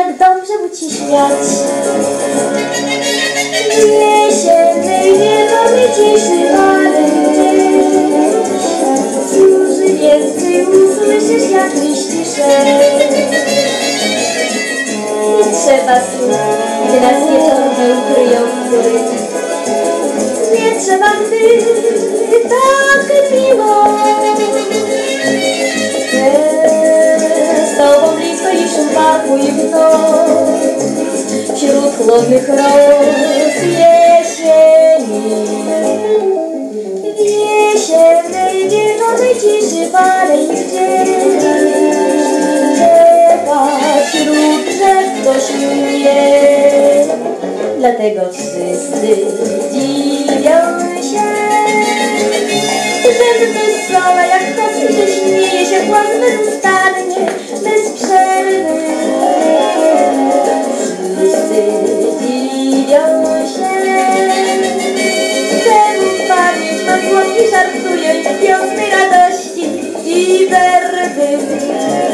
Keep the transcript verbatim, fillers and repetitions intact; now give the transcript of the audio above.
jak dobrze mu ci śmiać. Jesiennej wieczornej ciszy walec, już więcej usłyszysz jak liści szep. Nie trzeba słów, gdy nas wieczorne ukryją chmury. Nie trzeba, gdy tak miło. Z tobą blisko i szum pachu i w noc, wśród chłodnych roz jesieni. W jesiennej wieczornej ciszy walec dzień czeka wśród drzew ktoś mnie. Dlatego wszyscy dziwią się, że wesoła jak kosy, że śmieje się głos bezustannie, bez przerwy. Wszyscy dziwią się, czemu pamięć ma słodki, żartuje wiosny radości i werwy.